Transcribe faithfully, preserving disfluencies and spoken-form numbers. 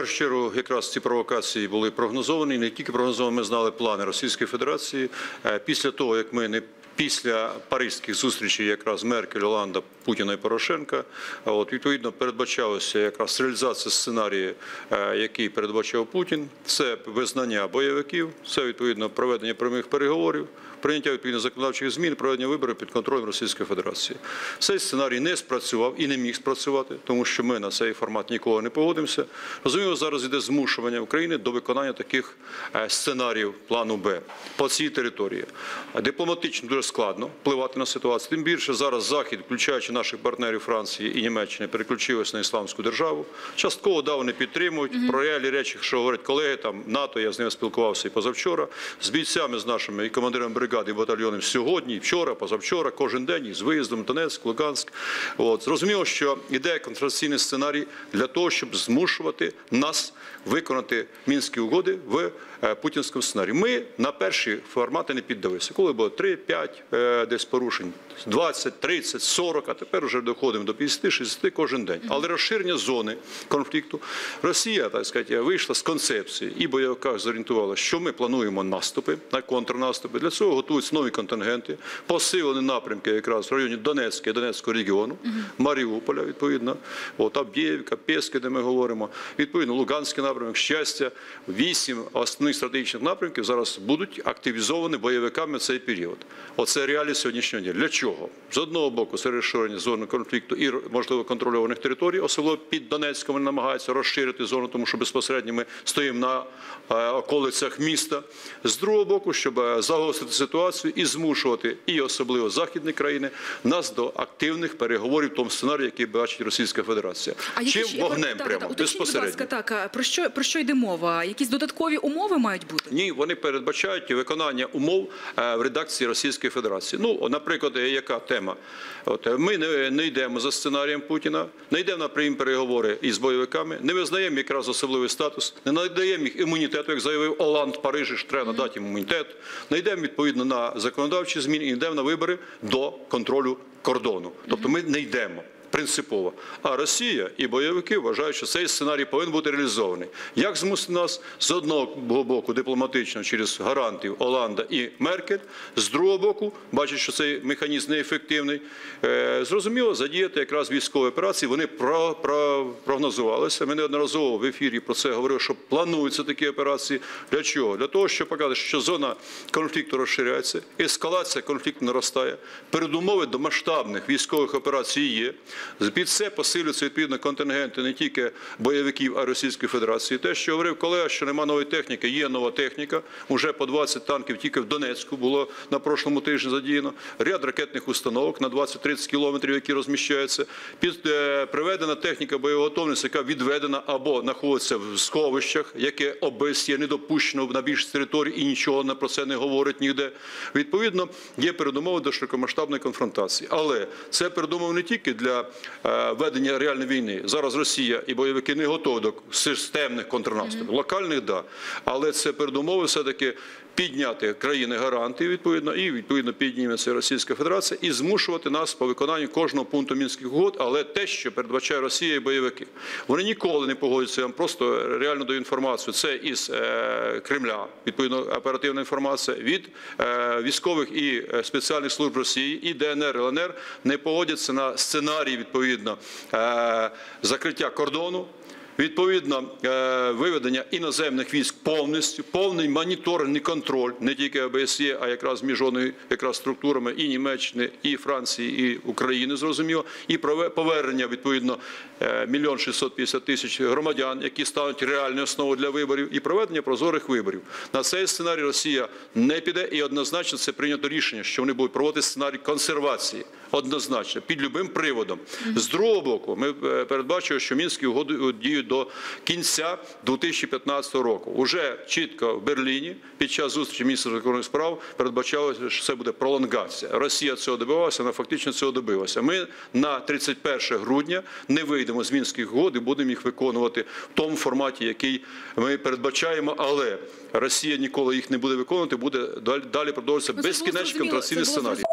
першу чергу, якраз ці провокації були прогнозовані. Не тільки прогнозовані, ми знали плани Російської Федерації. Після того, як ми не Після паризьких зустрічей якраз Меркель, Оланда, Путіна і Порошенка, от, відповідно, передбачалося якраз реалізація сценарію, який передбачав Путін. Це визнання бойовиків, це, відповідно, проведення прямих переговорів, прийняття відповідно законодавчих змін, проведення виборів під контролем Російської Федерації. Цей сценарій не спрацював і не міг спрацювати, тому що ми на цей формат ніколи не погодимося. Розуміло, зараз йде змушування України до виконання таких сценаріїв плану Б по цій території. Дипломатично дуже складно впливати на ситуацію. Тим більше зараз Захід, включаючи наших партнерів Франції і Німеччини, переключилися на ісламську державу. Частково, да, вони підтримують. Mm-hmm. Про реальні речі, що говорять колеги, там, НАТО, я з ними спілкувався і позавчора, з бійцями, з нашими і командирами бригади, і батальйонів сьогодні, і вчора, позавчора, кожен день, і з виїздом, Донецьк, Луганськ. От. Зрозуміло, що йде контраційний сценарій для того, щоб змушувати нас виконати Мінські угоди в путінському сценарії. Ми на перші формати не піддалися. Коли було три-п'ять десь порушень, двадцять, тридцять, сорок, а тепер вже доходимо до п'ятдесят-шістдесят кожен день. Але розширення зони конфлікту. Росія, так сказати, вийшла з концепції і бойовиках зорієнтувала, що ми плануємо наступи, на контрнаступи. Для цього готуються нові контингенти, посилені напрямки якраз в районі Донецька і Донецького регіону, Маріуполя, відповідно, от Авдіївка, Пєски, де ми говоримо, відповідно, Луганський напрямок, Щастя, вісім основних стратегічних напрямків зараз будуть активізовані бойовиками в цей період. Оце реалії сьогоднішнього дня. Для чого? З одного боку, це розширення зони конфлікту і, можливо, контрольованих територій, особливо під Донецьком вони намагаються розширити зону, тому що безпосередньо ми стоїмо на е, околицях міста. З другого боку, щоб загострити ситуацію і змушувати, і особливо західні країни, нас до активних переговорів в тому сценарії, який бачить Російська Федерація. А Чим які, вогнем так, прямо, так, безпосередньо. Будь ласка, так, про що, про що йде мова? Якісь додаткові умови мають бути? Ні, вони передбачають виконання умов в редакції Російської Федерації. Ну, наприклад, яка тема? От, ми не, не йдемо за сценарієм Путіна, не йдемо на прямі переговори із бойовиками, не визнаємо якраз особливий статус, не надаємо їх імунітету, як заявив Оланд в Парижі, що треба надати їм імунітет, не йдемо відповідно на законодавчі зміни і йдемо на вибори до контролю кордону. Тобто ми не йдемо. Принципово. А Росія і бойовики вважають, що цей сценарій повинен бути реалізований. Як змусити нас з одного боку дипломатично через гарантів Оланда і Меркель, з другого боку, бачать, що цей механізм неефективний, е, зрозуміло, задіяти якраз військові операції, вони про, про, прогнозувалися. Ми неодноразово в ефірі про це говорили, що плануються такі операції. Для чого? Для того, щоб показати, що зона конфлікту розширяється, ескалація конфлікту наростає, передумови до масштабних військових операцій є. Під це посилюються відповідно контингенти не тільки бойовиків, а й Російської Федерації. Те, що говорив колега, що нема нової техніки, є нова техніка. Уже по двадцять танків тільки в Донецьку було на прошлому тижні задіяно. Ряд ракетних установок на двадцять-тридцять кілометрів, які розміщаються. Під, е, приведена техніка бойової готовності, яка відведена або знаходиться в сховищах, яке обсє не допущено на більшість територій і нічого про це не говорить ніде. Відповідно, є передумови до широкомасштабної конфронтації. Але це передумови не тільки для ведення реальної війни. Зараз Росія і бойовики не готові до системних контрнаступів. Mm-hmm. Локальних – да. Але це передумови все-таки підняти країни-гаранти, відповідно, і, відповідно, підніметься Російська Федерація і змушувати нас по виконанню кожного пункту Мінських угод, але те, що передбачає Росія і бойовики. Вони ніколи не погодяться, я вам просто реально даю інформацію. Це із е, Кремля, відповідно, оперативна інформація, від е, військових і спеціальних служб Росії, і Де Ен Ер, Ел Ен Ер не погодяться на сценарій, відповідно, е, закриття кордону, відповідно, виведення іноземних військ повністю, повний моніторинг, контроль, не тільки О Б С Є, а якраз міжнародними якраз структурами і Німеччини, і Франції, і України, зрозуміло, і повернення, відповідно, мільйон шістсот п'ятдесят тисяч громадян, які стануть реальною основою для виборів, і проведення прозорих виборів. На цей сценарій Росія не піде, і однозначно це прийнято рішення, що вони будуть проводити сценарій консервації. Однозначно, під любим приводом. З другого боку, ми передбачили, що Мінські угоди діють до кінця дві тисячі п'ятнадцятого року. Уже чітко в Берліні під час зустрічі міністра закордонних справ передбачалося, що це буде пролонгація. Росія цього добивалася, вона фактично цього добилася. Ми на тридцять перше грудня не вийдемо з Мінських угод і будемо їх виконувати в тому форматі, який ми передбачаємо, але Росія ніколи їх не буде виконувати, буде далі продовжуватися безкінечний контраційний сценарій.